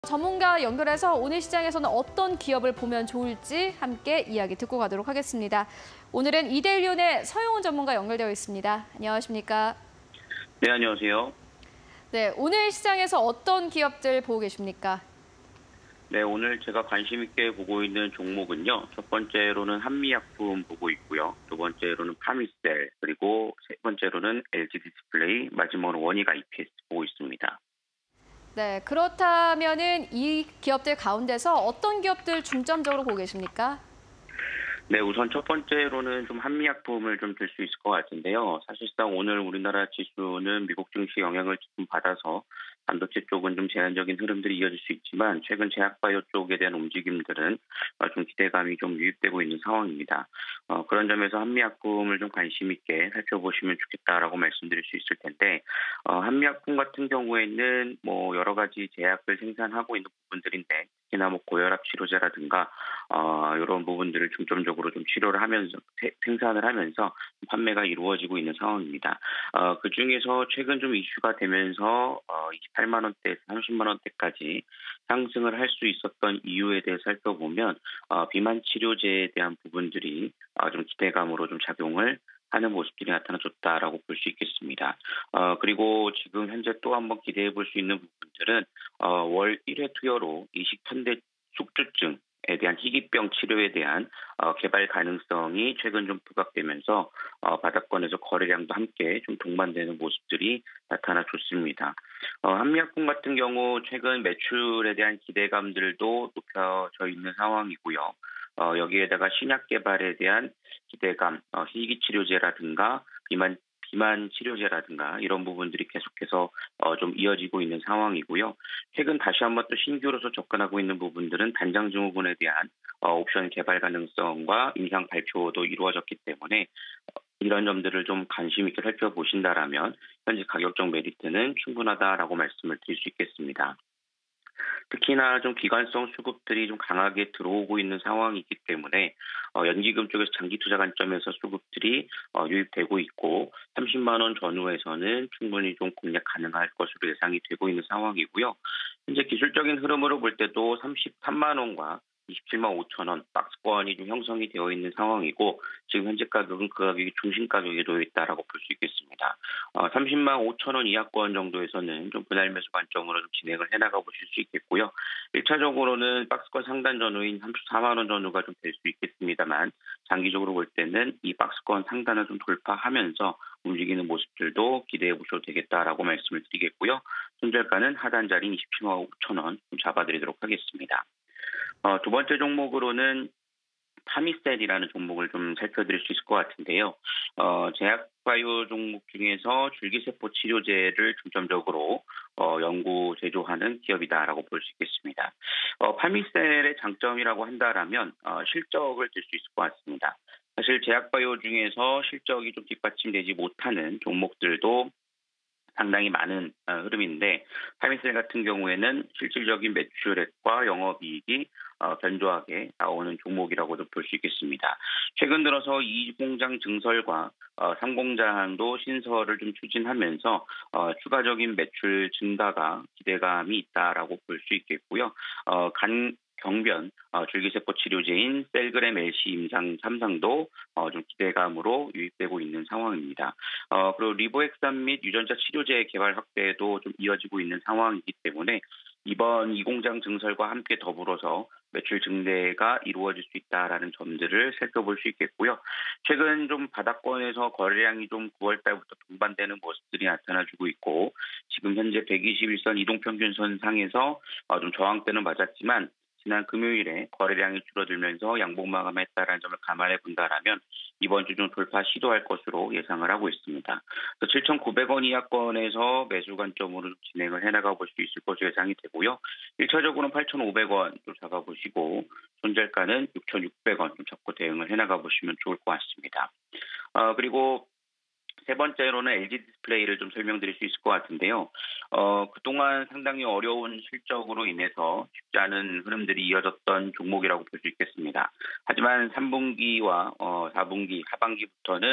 전문가 연결해서 오늘 시장에서는 어떤 기업을 보면 좋을지 함께 이야기 듣고 가도록 하겠습니다. 오늘은 이데일리온의 서용훈 전문가 연결되어 있습니다. 안녕하십니까? 네, 안녕하세요. 네, 오늘 시장에서 어떤 기업들 보고 계십니까? 네, 오늘 제가 관심 있게 보고 있는 종목은요. 첫 번째로는 한미약품 보고 있고요. 두 번째로는 파미셀, 그리고 세 번째로는 LG 디스플레이, 마지막으로 원익 IPS 보고 있습니다. 네, 그렇다면은 이 기업들 가운데서 어떤 기업들 중점적으로 보고 계십니까? 네, 우선 첫 번째로는 좀 한미약품을 좀 들 수 있을 것 같은데요. 사실상 오늘 우리나라 지수는 미국 증시 영향을 좀 받아서 반도체 쪽은 좀 제한적인 흐름들이 이어질 수 있지만 최근 제약바이오 쪽에 대한 움직임들은 좀 기대감이 좀 유입되고 있는 상황입니다. 그런 점에서 한미약품을 좀 관심 있게 살펴보시면 좋겠다라고 말씀드릴 수 있을 텐데 한미약품 같은 경우에는 뭐 여러 가지 제약을 생산하고 있는 부분들인데 특히나 뭐 고혈압 치료제라든가 이런 부분들을 중점적으로 좀 치료를 하면서 생산을 하면서 판매가 이루어지고 있는 상황입니다. 그 중에서 최근 좀 이슈가 되면서 28만 원대에서 30만 원대까지 상승을 할 수 있었던 이유에 대해 살펴보면 비만 치료제에 대한 부분들이 좀 기대감으로 좀 작용을 하는 모습들이 나타나줬다라고 볼 수 있겠습니다. 그리고 지금 현재 또 한번 기대해 볼 수 있는 부분들은 월 1회 투여로 이식편대 숙주증에 대한 희귀병 치료에 대한 개발 가능성이 최근 좀 부각되면서 바닥권에서 거래량도 함께 좀 동반되는 모습들이 나타나줬습니다. 한미약품 같은 경우 최근 매출에 대한 기대감들도 높여져 있는 상황이고요. 여기에다가 신약 개발에 대한 기대감, 희귀 치료제라든가 비만 치료제라든가 이런 부분들이 계속해서 좀 이어지고 있는 상황이고요. 최근 다시 한번 또 신규로서 접근하고 있는 부분들은 단장 증후군에 대한 옵션 개발 가능성과 임상 발표도 이루어졌기 때문에 이런 점들을 좀 관심 있게 살펴보신다라면 현재 가격적 메리트는 충분하다라고 말씀을 드릴 수 있겠습니다. 특히나 좀 기관성 수급들이 좀 강하게 들어오고 있는 상황이기 때문에 연기금 쪽에서 장기 투자 관점에서 수급들이 유입되고 있고 30만 원 전후에서는 충분히 좀 공략 가능할 것으로 예상이 되고 있는 상황이고요. 현재 기술적인 흐름으로 볼 때도 33만 원과 27만 5천 원 박스권이 좀 형성이 되어 있는 상황이고 지금 현재 가격은 그 가격이 중심 가격에 놓여 있다라고 볼 수 있겠습니다. 30만 5천 원 이하권 정도에서는 좀 분할 매수 관점으로 좀 진행을 해나가 보실 수 있겠고요. 1차적으로는 박스권 상단 전후인 34만 원 전후가 좀 될 수 있겠습니다만 장기적으로 볼 때는 이 박스권 상단을 좀 돌파하면서 움직이는 모습들도 기대해 보셔도 되겠다라고 말씀을 드리겠고요. 손절가는 하단 자리인 27만 5천 원 좀 잡아드리도록 하겠습니다. 두 번째 종목으로는 파미셀이라는 종목을 좀 살펴드릴 수 있을 것 같은데요. 제약바이오 종목 중에서 줄기세포 치료제를 중점적으로 연구 제조하는 기업이다라고 볼 수 있겠습니다. 파미셀의 장점이라고 한다라면 실적을 들 수 있을 것 같습니다. 사실 제약바이오 중에서 실적이 좀 뒷받침되지 못하는 종목들도 상당히 많은 흐름인데 파미셀 같은 경우에는 실질적인 매출액과 영업이익이 견조하게 나오는 종목이라고도 볼 수 있겠습니다. 최근 들어서 2공장 증설과 3공장도 신설을 좀 추진하면서 추가적인 매출 증가가 기대감이 있다라고 볼 수 있겠고요. 경변 줄기세포 치료제인 셀그램 LC 임상 3상도 좀 기대감으로 유입되고 있는 상황입니다. 그리고 리보액산 및 유전자 치료제 개발 확대도 좀 이어지고 있는 상황이기 때문에 이번 2공장 증설과 함께 더불어서 매출 증대가 이루어질 수 있다라는 점들을 살펴볼 수 있겠고요. 최근 좀 바닥권에서 거래량이 좀 9월 달부터 동반되는 모습들이 나타나주고 있고 지금 현재 121선 이동평균선 상에서 좀 저항대는 맞았지만 지난 금요일에 거래량이 줄어들면서 양봉 마감했다라는 점을 감안해 본다라면 이번 주 중 돌파 시도할 것으로 예상을 하고 있습니다. 7,900원 이하권에서 매수 관점으로 진행을 해나가 볼 수 있을 것으로 예상이 되고요. 1차적으로는 8,500원 좀 잡아보시고 손절가는 6,600원 좀 잡고 대응을 해나가 보시면 좋을 것 같습니다. 그리고 세 번째로는 LG 디스플레이를 좀 설명드릴 수 있을 것 같은데요. 그동안 상당히 어려운 실적으로 인해서 쉽지 않은 흐름들이 이어졌던 종목이라고 볼 수 있겠습니다. 하지만 3분기와 4분기, 하반기부터는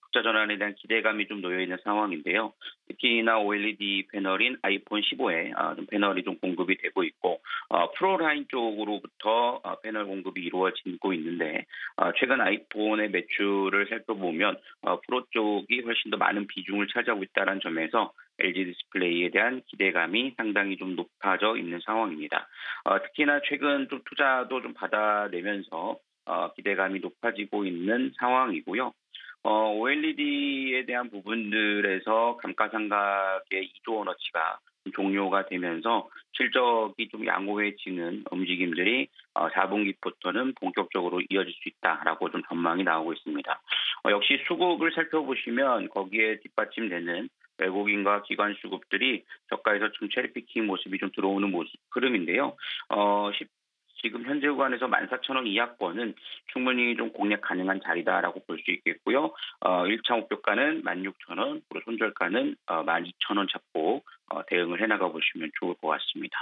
적자 전환에 대한 기대감이 좀 놓여 있는 상황인데요. 특히나 OLED 패널인 아이폰 15에 좀 패널이 좀 공급이 되고 있고 프로라인 쪽으로부터 패널 공급이 이루어지고 있는데 최근 아이폰의 매출을 살펴보면 프로 쪽이 훨씬 더 많은 비중을 차지하고 있다는 점에서 LG 디스플레이에 대한 기대감이 상당히 좀 높아져 있는 상황입니다. 특히나 최근 좀 투자도 좀 받아내면서 기대감이 높아지고 있는 상황이고요. OLED에 대한 부분들에서 감가상각의 2조 원어치가 종료가 되면서 실적이 좀 양호해지는 움직임들이 4분기부터는 본격적으로 이어질 수 있다라고 좀 전망이 나오고 있습니다. 역시 수급을 살펴보시면 거기에 뒷받침되는 외국인과 기관 수급들이 저가에서 좀 체리피킹 모습이 좀 들어오는 흐름인데요. 지금 현재 구간에서 14,000원 이하권은 충분히 좀 공략 가능한 자리다라고 볼 수 있겠고요. 1차 목표가는 16,000원, 그리고 손절가는 12,000원 잡고 대응을 해나가 보시면 좋을 것 같습니다.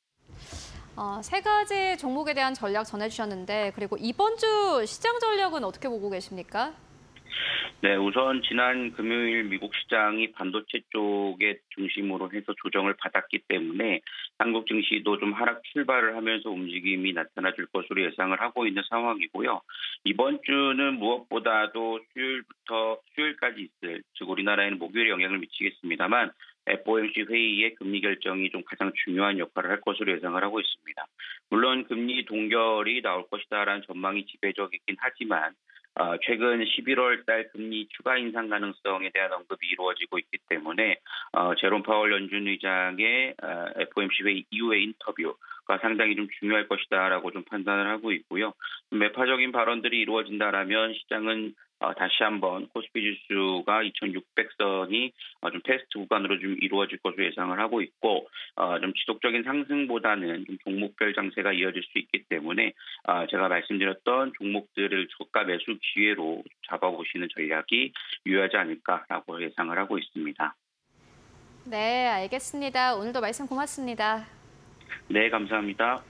세 가지 종목에 대한 전략 전해주셨는데 그리고 이번 주 시장 전략은 어떻게 보고 계십니까? 네, 우선 지난 금요일 미국 시장이 반도체 쪽에 중심으로 해서 조정을 받았기 때문에 한국 증시도 좀 하락 출발을 하면서 움직임이 나타나 줄 것으로 예상을 하고 있는 상황이고요. 이번 주는 무엇보다도 수요일까지 있을, 즉 우리나라에는 목요일에 영향을 미치겠습니다만 FOMC 회의의 금리 결정이 좀 가장 중요한 역할을 할 것으로 예상을 하고 있습니다. 물론 금리 동결이 나올 것이다라는 전망이 지배적이긴 하지만 최근 11월 달 금리 추가 인상 가능성에 대한 언급이 이루어지고 있기 때문에 제롬 파월 연준 의장의 FOMC 회의 이후의 인터뷰가 상당히 좀 중요할 것이다라고 좀 판단을 하고 있고요. 매파적인 발언들이 이루어진다라면 시장은 다시 한번 코스피 지수가 2,600선이 좀 테스트 구간으로 좀 이루어질 것으로 예상을 하고 있고 좀 지속적인 상승보다는 좀 종목별 장세가 이어질 수 있기 때문에 제가 말씀드렸던 종목들을 저가 매수 기회로 잡아보시는 전략이 유효하지 않을까라고 예상을 하고 있습니다. 네, 알겠습니다. 오늘도 말씀 고맙습니다. 네, 감사합니다.